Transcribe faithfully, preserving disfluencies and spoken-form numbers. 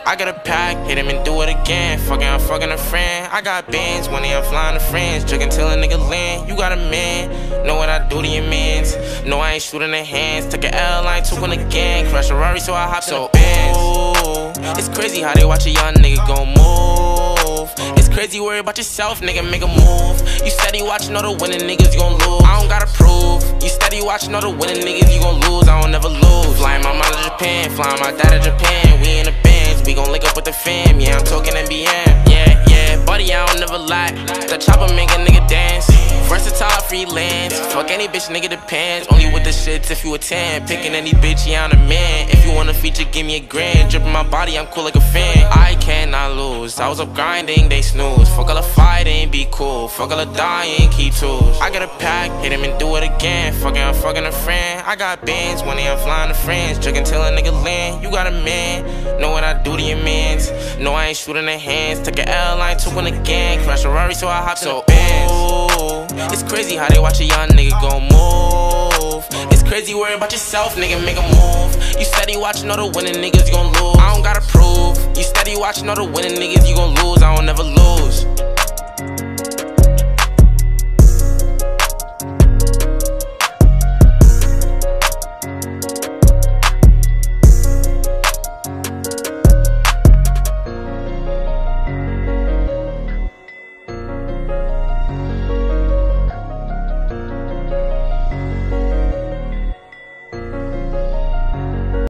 I got a pack, hit him and do it again. Fucking, I'm fucking a friend. I got bands, when I'm flying to friends. Drinking till a nigga land. You got a man, know what I do to your mans. No, I ain't shooting the hands. Took an L, I ain't took one again. Crash a Rari, so I hop so, in the Benz. Ooh, it's crazy how they watch a young nigga gon' move. It's crazy, worry about yourself, nigga, make a move. You steady watching all the winning niggas, you gon' lose. I don't gotta prove. You steady watching all the winning niggas, you gon' lose. I don't never lose. Flying my mom to Japan, flying my dad to Japan. We in the bands, we gon' link up with the fam. Yeah, I'm talking N B M. Yeah, yeah, buddy, I don't never lie. The chopper make a nigga dance. Versatile freelance. Fuck any bitch, nigga, depends. Only with the shits if you a ten. Picking any bitch, yeah, I'm a man. If you want a feature, give me a grand. Dripping my body, I'm cool like a fan. I cannot lose. I was up grinding, they snooze. Fuck all the fighting, be cool. Fuck all the dying, keep tools. I got a pack, hit him and do it again. Fucking, I'm fucking a friend. I got bands, when I'm flying to friends. Drinking till a nigga land. You got a man, know what I do to your mans. No, I ain't shooting the hands. Took an L, I ain't took one again. Crash a Rari, so I hop so, in the Benz. It's crazy how they watch a young nigga gon' move. It's crazy, worry about yourself, nigga, make a move. You steady watching all the winning niggas, you gon' lose. I don't gotta prove. You steady watching all the winning niggas, you gon' lose. I don't never lose.